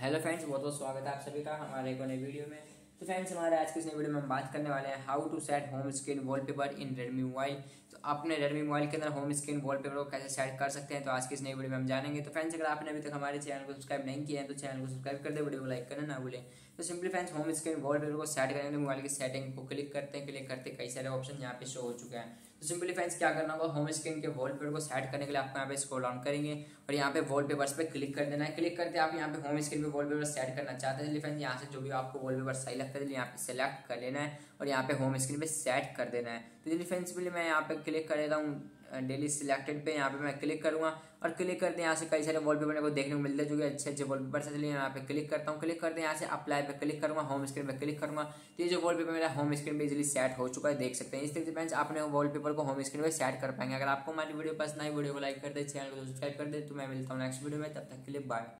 Hello friends, बहुत बहुत स्वागत है आप सभी का हमारे एक नई वीडियो में। तो फ्रेंड्स, हमारे आज की इस नई वीडियो में हम बात करने वाले हैं how to set home screen wallpaper in Redmi mobile. तो अपने रेडमी मोबाइल के अंदर होम स्क्रीन वॉलपेपर को कैसे सेट कर सकते हैं, तो आज की इस नई वीडियो में हम जानेंगे। तो फ्रेंड्स, अगर आपने अभी तक हमारे चैनल को सब्सक्राइब नहीं किया है तो चैनल को सब्सक्राइब कर दे, वीडियो को लाइक करना ना भूलें। तो simply friends, home screen wallpaper को सेट करने के लिए मोबाइल की सेटिंग को क्लिक करते कई सारे ऑप्शन यहाँ पे शो हो चुके हैं। तो सिंपली फ्रेंड्स, क्या करना होगा, होम स्क्रीन के वॉलपेपर को सेट करने के लिए आपको यहाँ पे स्क्रॉल डाउन करेंगे और यहाँ पे वॉलपेपर्स पे क्लिक कर देना है। क्लिक करते आप यहाँ पे होम स्क्रीन पे वॉलपेपर सेट करना चाहते हैं फ्रेंड्स, यहाँ से जो भी आपको वॉलपेपर सही लगता है यहाँ पे सेलेक्ट कर लेना है और यहाँ पे होम स्क्रीन पे सेट कर देना है। तो चलिए फ्रेंड्स, मैं यहाँ पे क्लिक कर देता हूँ डेली सिलेक्टेड पे। यहाँ पे मैं क्लिक करूंगा और क्लिक करते हैं यहाँ से कई सारे वॉलपेपर को देखने को मिलते हैं जो कि अच्छे अच्छे वॉलपेपर से। चलिए यहाँ पे क्लिक करता हूँ, क्लिक करते हैं यहाँ से अप्लाई पे क्लिक करूंगा, होम स्क्रीन पे क्लिक करूंगा। तो ये जो वॉलपेपर मेरा होम स्क्रीन पे इजीली सेट हो चुका है, देख सकते हैं। इस तरीके से फ्रेंड्स अपने वॉलपेपर को होम स्क्रीन पे सेट कर पाएंगे। अगर आपको हमारी वीडियो पसंद आई, वीडियो को लाइक कर दे, चैनल को सब्सक्राइब कर दे। तो मैं मिलता हूँ नेक्स्ट वीडियो में, तब तक के लिए बाय।